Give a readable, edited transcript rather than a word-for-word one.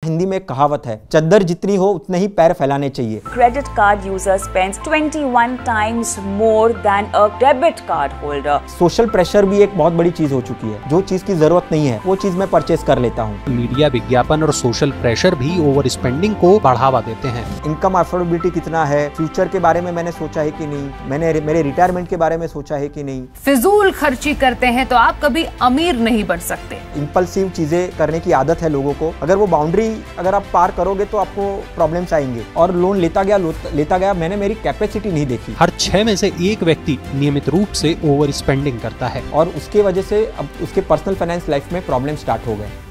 हिंदी में एक कहावत है, चद्दर जितनी हो उतने ही पैर फैलाने चाहिए। Credit card user spends 21 times more than a debit card holder. Social pressure भी एक बहुत बड़ी चीज हो चुकी है। जो चीज की जरूरत नहीं है वो चीज मैं परचेस कर लेता हूँ। मीडिया विज्ञापन और सोशल प्रेशर भी ओवर स्पेंडिंग को बढ़ावा देते हैं। इनकम अफोर्डेबिलिटी कितना है, फ्यूचर के बारे में मैंने सोचा है कि नहीं, मैंने मेरे रिटायरमेंट के बारे में सोचा है कि नहीं। फिजूल खर्ची करते हैं तो आप कभी अमीर नहीं बन सकते। इंपल्सिव चीजें करने की आदत है लोगों को, अगर वो बाउंड्री अगर आप पार करोगे तो आपको प्रॉब्लम्स आएंगे। और लोन लेता गया, मैंने मेरी कैपेसिटी नहीं देखी। हर 6 में से एक व्यक्ति नियमित रूप से ओवर स्पेंडिंग करता है और उसके वजह से अब उसके पर्सनल फाइनेंस लाइफ में प्रॉब्लम स्टार्ट हो गए।